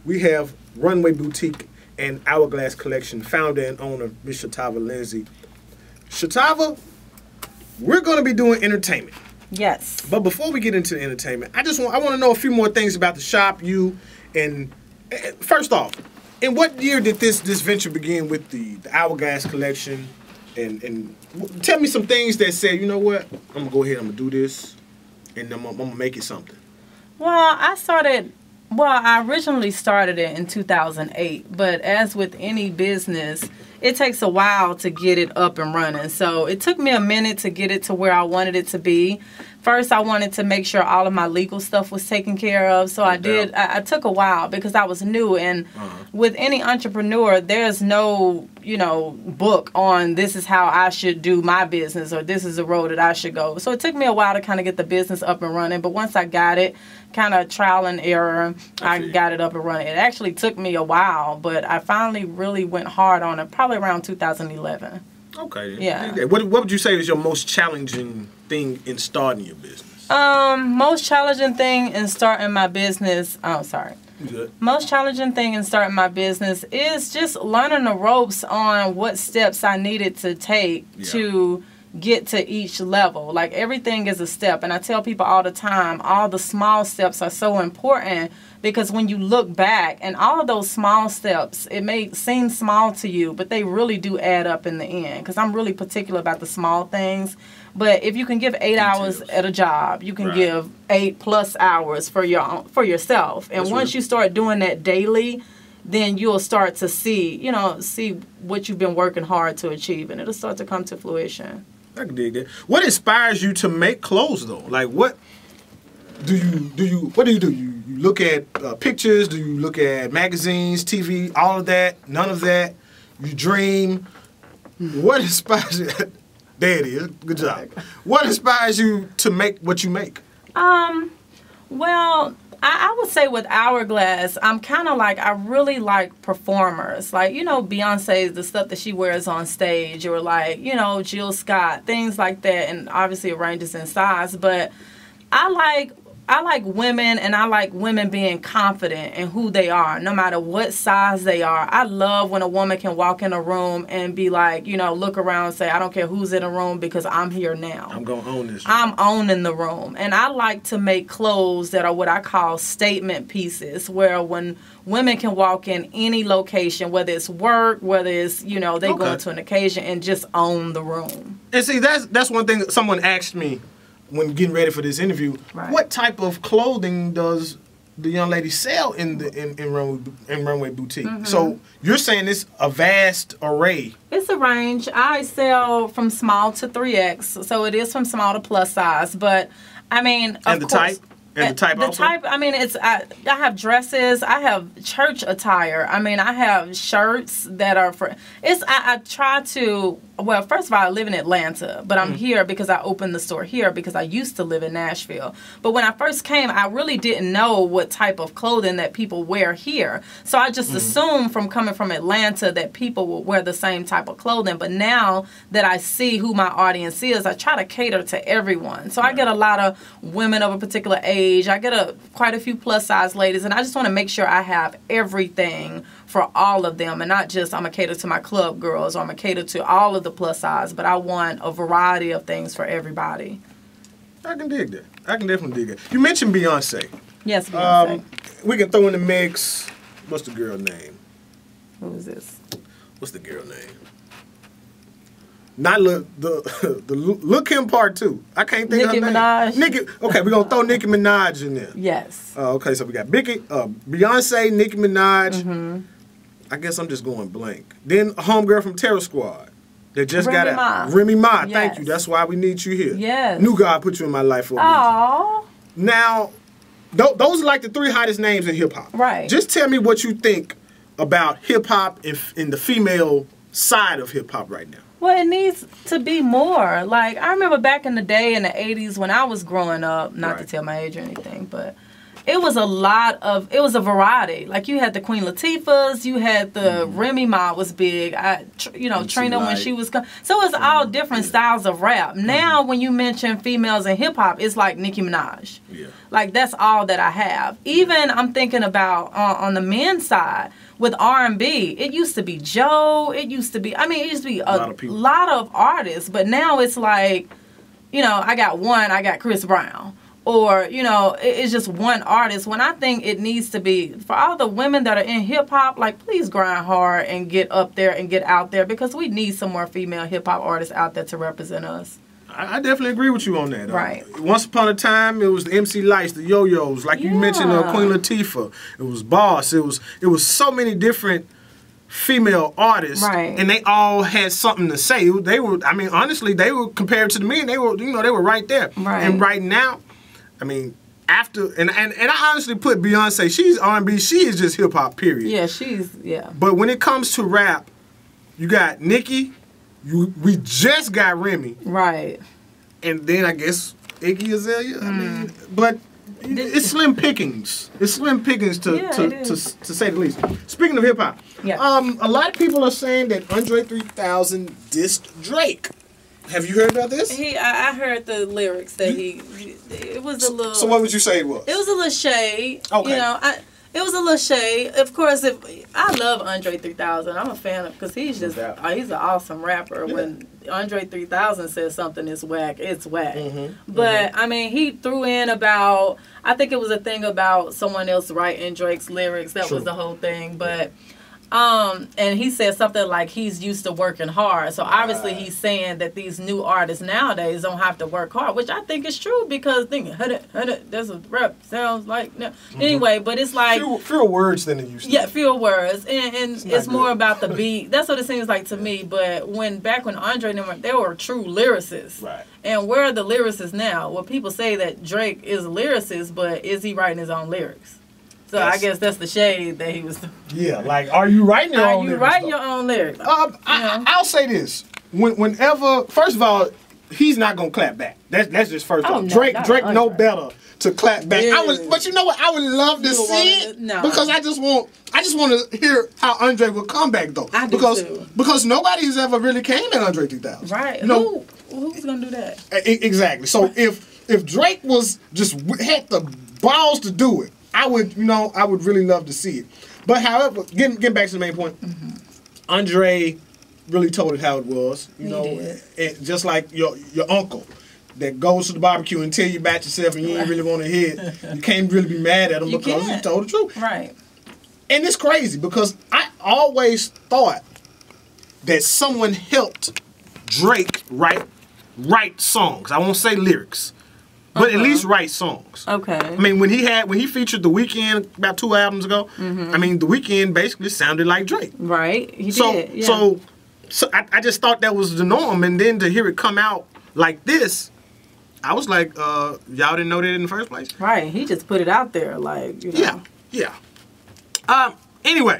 we have Runway Boutique and Hourglass Collection founder and owner, Miss Shatava Lindsay. Shatava, we're going to be doing entertainment. Yes. But before we get into the entertainment, I want to know a few more things about the shop, you, and first off, in what year did this venture begin with the Hourglass Collection? And tell me some things that said, you know what, I'm going to go ahead, I'm going to do this, and I'm going to make it something. Well, I originally started it in 2008, but as with any business, it takes a while to get it up and running. So it took me a minute to get it to where I wanted it to be. First, I wanted to make sure all of my legal stuff was taken care of. So I took a while because I was new. And with any entrepreneur, there's no, book on this is how I should do my business or this is the road that I should go. So it took me a while to kind of get the business up and running. But once I got it, kind of trial and error, I got it up and running. It actually took me a while, but I finally really went hard on it probably around 2011. Okay. Yeah. What would you say is your most challenging thing in starting your business? Most challenging thing in starting my business. Oh, sorry. Good. Most challenging thing in starting my business is just learning the ropes on what steps I needed to take to get to each level. Like everything is a step, and I tell people all the time, all the small steps are so important because when you look back and all of those small steps, it may seem small to you, but they really do add up in the end because I'm really particular about the small things. But if you can give 8 hours at a job, you can give 8+ hours for yourself. And once you start doing that daily, then you'll start to see what you've been working hard to achieve, and it'll start to come to fruition. I can dig that. What inspires you to make clothes though? Like what do you do? You look at pictures? Do you look at magazines, TV, all of that? None of that? You dream? What inspires you? There it is. Good job. What inspires you to make what you make? Well, I would say with Hourglass, I'm kind of like, I really like performers. Like, Beyonce, the stuff that she wears on stage, or like, Jill Scott, things like that. And obviously it ranges in size. But I like women, and I like women being confident in who they are, no matter what size they are. I love when a woman can walk in a room and be like, look around and say, I don't care who's in the room because I'm here now. I'm going to own this. I'm owning the room. And I like to make clothes that are what I call statement pieces, where when women can walk in any location, whether it's work, whether it's, they go into an occasion and just own the room. And see, that's one thing someone asked me when getting ready for this interview. Right. What type of clothing does the young lady sell in Runway Boutique? Mm-hmm. So you're saying it's a vast array. It's a range. I sell from small to 3X, so it is from small to plus size. But I mean, of course. Type? And the type also? I mean, I have dresses. I have church attire. I mean, I have shirts that are for... I try to... Well, first of all, I live in Atlanta, but I'm here because I opened the store here because I used to live in Nashville. But when I first came, I really didn't know what type of clothing that people wear here. So I just assumed from coming from Atlanta that people would wear the same type of clothing. But now that I see who my audience is, I try to cater to everyone. So I get a lot of women of a particular age. I get quite a few plus size ladies, and I just want to make sure I have everything for all of them, and not just I'm going to cater to my club girls or I'm going to cater to all of the plus size, but I want a variety of things for everybody. I can dig that. I can definitely dig that. You mentioned Beyonce. Yes, Beyonce. We can throw in the mix. What's the girl name? Who is this? What's the girl name? Not the Lil' Kim Part 2. I can't think Nicki of her Minaj. name. Okay, we're going to throw Nicki Minaj in there. Yes. Okay, so we got Beyonce, Nicki Minaj. Mm-hmm. I guess I'm just going blank. Then a homegirl from Terror Squad that just got out. Remy Ma. Yes. Thank you. That's why we need you here. Yes. Knew God put you in my life for a reason. Aww. Now, those are like the 3 hottest names in hip-hop. Right. Just tell me what you think about hip-hop in the female side of hip-hop right now. Well, it needs to be more. Like, I remember back in the day in the 80s when I was growing up, not to tell my age or anything, but it was a variety. Like you had the Queen Latifahs, you had the Remy Ma was big. Trina when she was so it was all different styles of rap. Now when you mention females in hip hop, it's like Nicki Minaj. Yeah. Like that's all that I have. Even I'm thinking about on the men's side with R&B, it used to be Joe. It used to be a lot of artists, but now it's like, I got Chris Brown. Or, it's just one artist. When I think it needs to be, for all the women that are in hip-hop, like, please grind hard and get up there and get out there because we need some more female hip-hop artists out there to represent us. I definitely agree with you on that. Right. Once upon a time, it was the MC Lights, the Yo-Yos, like you mentioned, Queen Latifah. It was Boss. It was so many different female artists, right. And they all had something to say. They were, honestly, they were compared to the men. They were, they were right there. Right. And right now, after and I honestly put Beyonce. She's R&B. She is just hip hop. Period. Yeah, But when it comes to rap, you got Nicki. We just got Remy. Right. And then I guess Iggy Azalea. But it's slim pickings. It's slim pickings to say the least. Speaking of hip hop, a lot of people are saying that Andre 3000 dissed Drake. Have you heard about this? I heard the lyrics that it was a little. So what would you say it was? It was a little shade. Okay. It was a little shade. Of course, I love Andre 3000. I'm a fan of because he's just he's an awesome rapper. Yeah. When Andre 3000 says something is whack, it's whack. But he threw in about, I think it was a thing about someone else writing Drake's lyrics. That was the whole thing. But and he said something like he's used to working hard. So obviously he's saying that these new artists nowadays don't have to work hard, which I think is true because there's a rap sounds like anyway, but it's like fewer words than it used to. Yeah, fewer words, and it's more about the beat. That's what it seems like to me. But back when Andre and them, they were true lyricists. Right. And where are the lyricists now? Well, people say that Drake is a lyricist, but is he writing his own lyrics? So I guess that's the shade that he was. Yeah, like, are you writing your own lyrics? Are you writing your own lyrics? I'll say this. Whenever, first of all, he's not gonna clap back. That's just first off. Drake know better to clap back. But you know what? I would love to see it because I just want to hear how Andre will come back though. I do too. Because nobody's ever really came at Andre 3000. Right. Who's gonna do that? Exactly. So if Drake was just had the balls to do it, I would really love to see it. But however, getting back to the main point, Andre really told it how it was. You know, and just like your uncle that goes to the barbecue and tell you about yourself and you ain't really want to hear it. You can't really be mad at him because he told the truth. Right. And it's crazy because I always thought that someone helped Drake write songs. I won't say lyrics. But at least write songs. Okay. When he featured The Weeknd about 2 albums ago, The Weeknd basically sounded like Drake. Right. He did. Yeah. So I just thought that was the norm, and then to hear it come out like this, I was like, y'all didn't know that in the first place? Right. He just put it out there, like, Yeah. Anyway,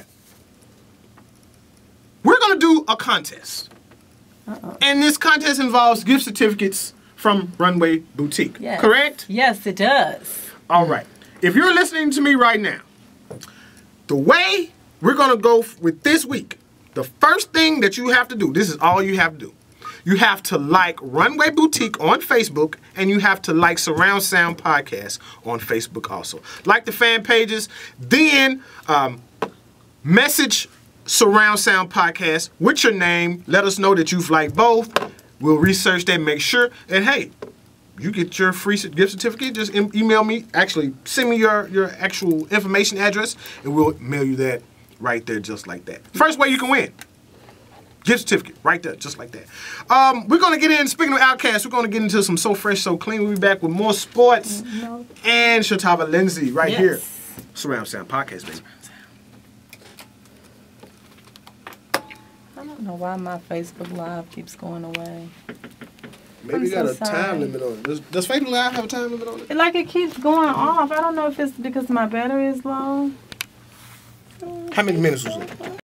we're gonna do a contest, and this contest involves gift certificates from Runway Boutique. Yes. Correct? Yes, it does. All right. If you're listening to me right now, the way we're going to go with this week, the first thing that you have to do, this is all you have to do. You have to like Runway Boutique on Facebook, and you have to like Surround Sound Podcast on Facebook also. Like the fan pages, then message Surround Sound Podcast with your name. Let us know that you've liked both. We'll research that, make sure, and hey, you get your free gift certificate. Just email me. Actually, send me your actual information address, and we'll mail you that right there, just like that. First way you can win. Gift certificate, right there, just like that. We're going to get in, speaking of Outkast, we're going to get into some So Fresh, So Clean. We'll be back with more sports and Shatava Lindsay right here. Surround Sound Podcast, baby. I don't know why my Facebook Live keeps going away. Maybe you got a time limit on it. Does Facebook Live have a time limit on it? Like it keeps going off. I don't know if it's because my battery is low. How many minutes was it?